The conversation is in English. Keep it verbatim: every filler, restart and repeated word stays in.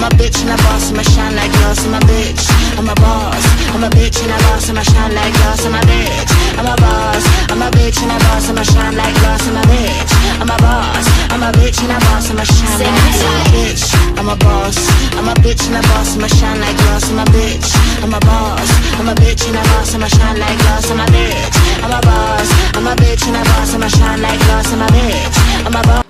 a bitch and a boss, I'ma shine like glass. I'm a bitch, I'm a boss. I'm a bitch and a boss, I'ma shine like glass. I'm a bitch, I'm a boss. I'm a bitch and a boss, I'ma shine like glass. I'm a bitch, I'm a boss. I'm a bitch and a boss, I'ma shine like glass. I'm a bitch, I'm a boss. I'm a bitch and a boss, I'ma shine like glass. I'm a bitch, I'm a boss. I'm a bitch and a boss, I'ma shine like glass. I'm a bitch, I'm a boss. I'm a bitch and a boss, I'ma shine like glass. I'm a bitch, I'm a boss.